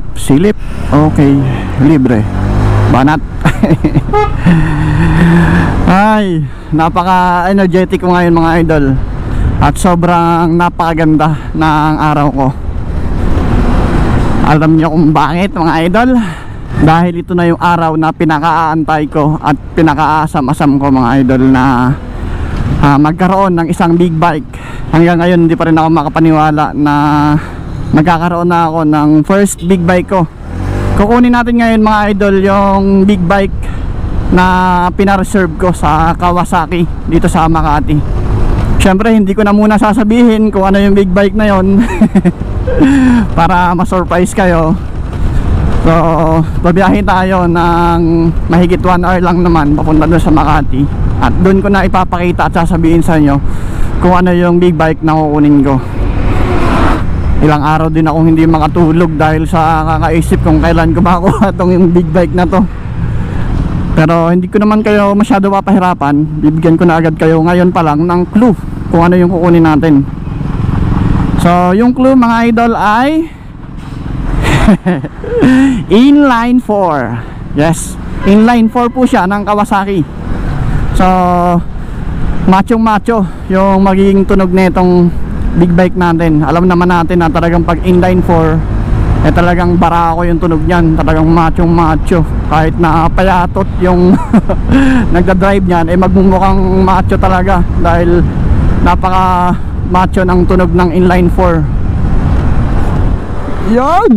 Op, silip. Okay, libre. Banat. Ay, napaka-energetic ko ngayon mga idol. At sobrang napakaganda ng araw ko. Alam niyo kung bakit mga idol? Dahil ito na yung araw na pinaka-aantay ko at pinaka-asam-asam ko mga idol na magkaroon ng isang big bike. Hanggang ngayon hindi pa rin ako makapaniwala na magkakaroon na ako ng first big bike ko. Kukunin natin ngayon mga idol yung big bike na pina-reserve ko sa Kawasaki dito sa Makati. Syempre hindi ko na muna sasabihin kung ano yung big bike na yon para ma-surprise kayo. So babiyahin tayo ng mahigit 1 hour lang naman papunta doon sa Makati. At doon ko na ipapakita at sasabihin sa inyo kung ano yung big bike na kukunin ko. Ilang araw din akong hindi makatulog dahil sa kakaisip kung kailan ko makuha itong yung big bike na to. Pero hindi ko naman kayo masyado mapahirapan. Bibigyan ko na agad kayo ngayon pa lang ng clue kung ano yung kukunin natin. So yung clue mga idol ay inline 4. Yes, inline 4 po siya ng Kawasaki. So macho yung magiging tunog nitong big bike natin. Alam naman natin na talagang pag inline 4 talagang barako yung tunog niyan. Talagang macho. Kahit na payatot yung nagda-drive niyan magmumukhang macho talaga dahil napaka macho ng tunog ng inline 4. Yun.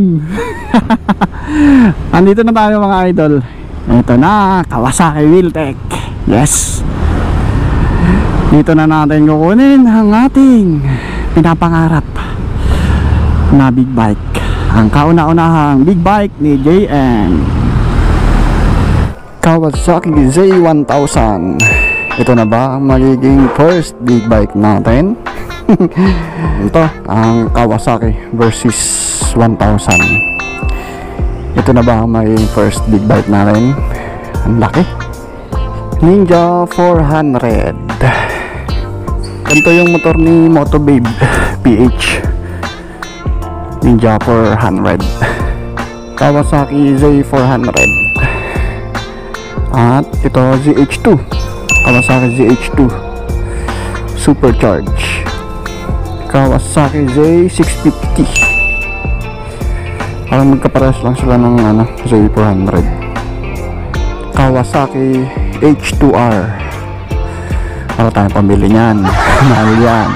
Andito na tayo mga idol. Ito na, Kawasaki Wheeltech. Yes. Dito na natin kukunin ang ating pinapangarap na big bike. Ang kauna-unahang big bike ni JM, Kawasaki Z1000. Ito na ba ang magiging first big bike natin? Ito ang Kawasaki versus 1000. Ito na ba ang magiging first big bike natin? Ang laki. Ninja 400. Ito yung motor ni Motobabe PH. Ninja 400. Kawasaki Z400. At ito ZH2. Kawasaki ZH2 Supercharge. Kawasaki Z650. Parang magkapares lang sila ng Z400. Kawasaki H2R. Para tayong pambili niyan. Mahal yan.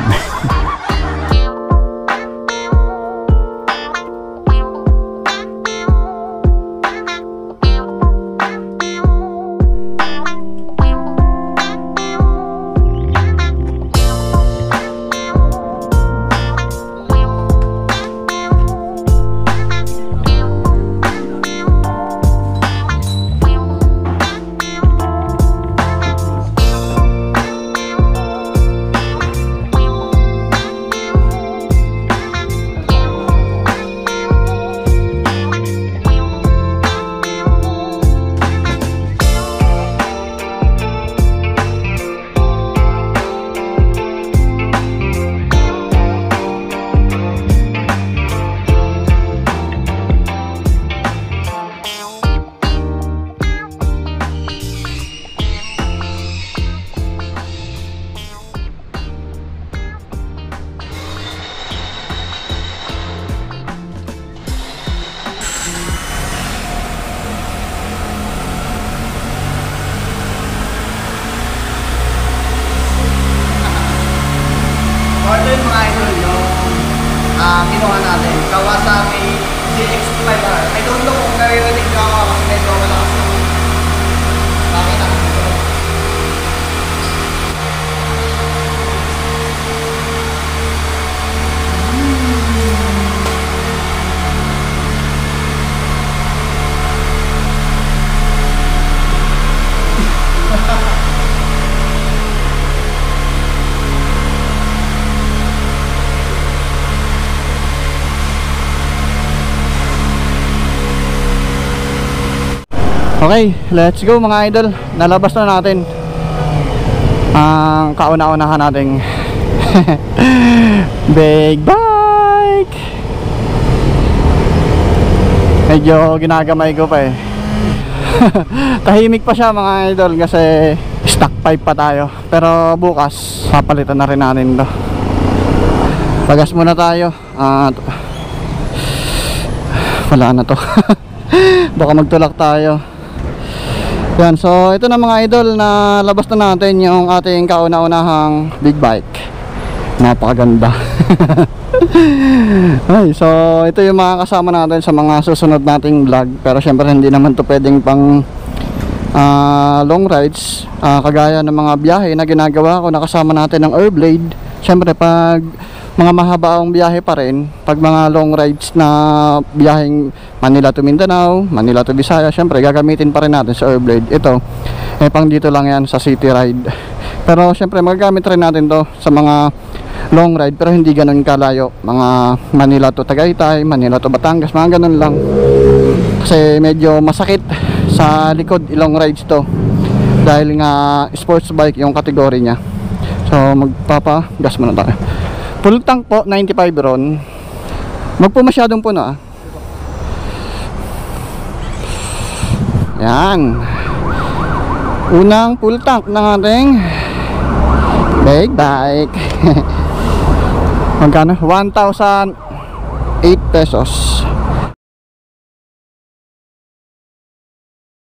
Kinuha natin Kawasaki ZX5R. I don't know kung naririnig ka ako kasi medyo malakas na. Bakit ako dito? Okay, let's go mga idol. Nalabas na natin ang kauna-unahan nating big bike. Medyo ginagamay ko pa eh. Tahimik pa siya mga idol kasi stock pipe pa tayo. Pero bukas papalitan na rin natin to. Pagas muna tayo at wala na to. Baka magtulak tayo. Yan, so ito na mga idol, na labas na natin yung ating kauna-unahang big bike. Napakaganda. Ay, so ito yung mga kasama natin sa mga susunod nating vlog. Pero syempre hindi naman to pwedeng pang long rides, kagaya ng mga biyahe na ginagawa ko, nakasama natin ng Airblade. Syempre pag mga mahabaong biyahe pa rin, pag mga long rides na biyaheng Manila to Mindanao, Manila to Visayas, syempre gagamitin pa rin natin sa Airblade. Ito pang dito lang yan sa city ride. Pero syempre magagamit rin natin to sa mga long ride, pero hindi ganun kalayo, mga Manila to Tagaytay, Manila to Batangas, mga ganun lang, kasi medyo masakit sa likod long rides to, dahil nga sports bike yung kategory nya. So magpapagas muna tayo. Full tank po, 95 ron. Wag po masyadong puno Yan. Unang full tank ng ating big bike. Magkano? 1,008 pesos.